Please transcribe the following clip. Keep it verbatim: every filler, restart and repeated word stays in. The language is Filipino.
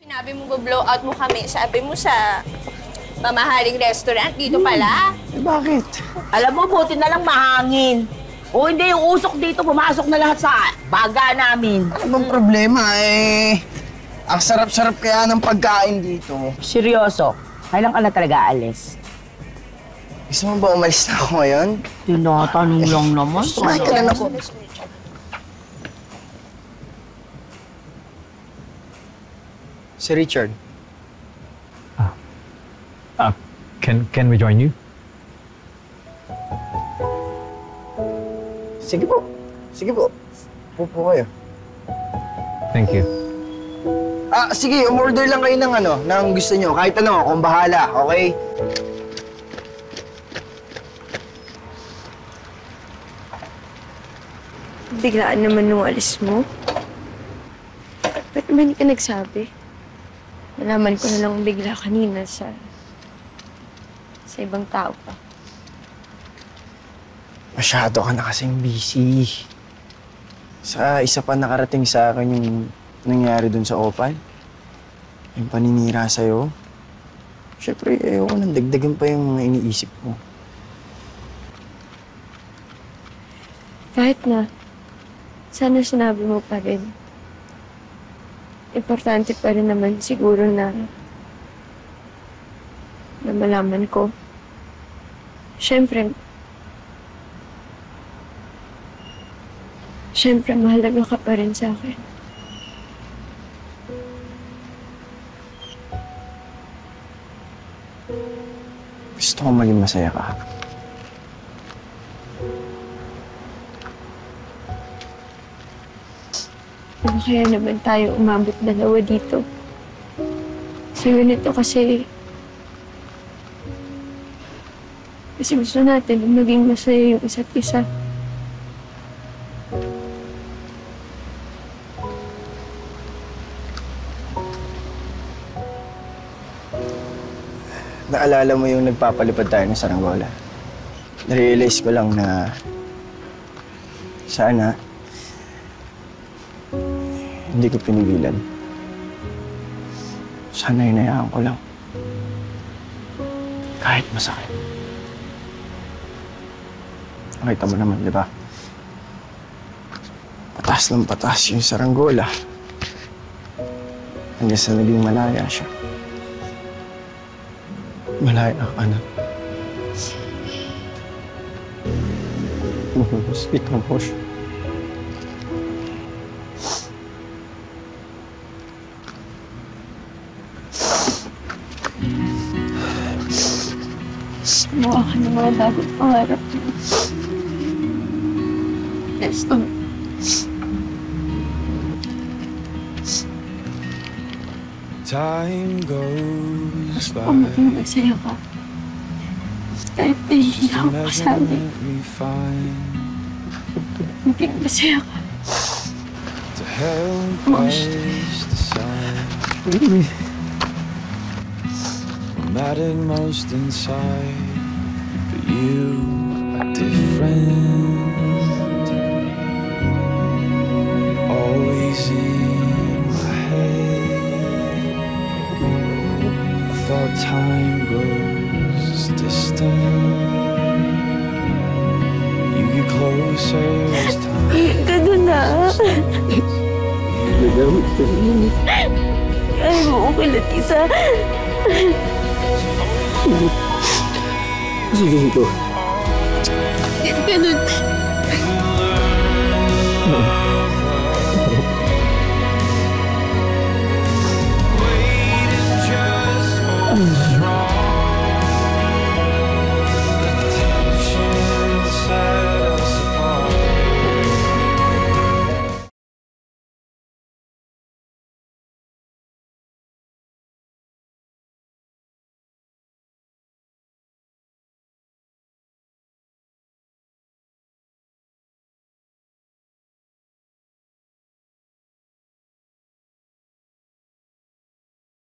Sinabi mo blow out mo kami, sabi mo sa mamahaling restaurant, dito pala. Eh, bakit? Alam mo, buti na lang mahangin. O hindi, yung usok dito, pumasok na lahat sa baga namin. Ano bang problema eh? Ang sarap-sarap kaya ng pagkain dito. Seryoso, kailan ka na talaga alis? Gusto mo ba umalis na ako ngayon? Tinatanong lang naman. Sumakay ka lang ako. Si Richard. Uh, can can we join you? Sige po. Sige po. Pupo kayo. Thank you. Ah, sige, umorder lang kayo ng ano, ng gusto nyo. Kahit ano, akong bahala, okay? Biglaan naman nung alis mo. Ba't naman hindi ka nagsabi? Nalaman ko na lang bigla kanina sa... sa ibang tao pa. Masyado ka na kasing busy. Sa isa pa nakarating sa akin yung nangyari dun sa Opal. Yung paninira sa'yo. Siyempre, ayoko nang dagdagan pa yung mga iniisip mo. Kahit na, sana sinabi mo pa rin. Importante pa rin naman siguro na na malaman ko. Siyempre, siyempre mahalaga ka pa rin sa akin. Gusto ko maging masaya ka. Ano kaya naman tayo umabot dalawa dito? Kasi ganito kasi... Kasi gusto natin na maging masaya yung isa't isa. Naalala mo yung nagpapalipad tayo ng saranggola? Narealize ko lang na... sana... hindi ko pinigilan. Sana hinayaan ko lang. Kahit masakit. Nakita mo naman, di ba? Patas ng patas yung saranggola. Hanggang sa naging malaya siya. Malaya ka na. Sweet mo siya. Gumawa ka ng mga bagong pangarap mo. Nestor. Time goes Gusto ko maging masaya ka. Kahit na hindi na ako kasabi. Maging masaya ka. To help Mosh. us decide. What mattered most inside, but you are different. Always in my head. I thought time grows distant. You get closer as time. Ganun na. Ay, mo okay lang, tita. Sige ito. Ganun.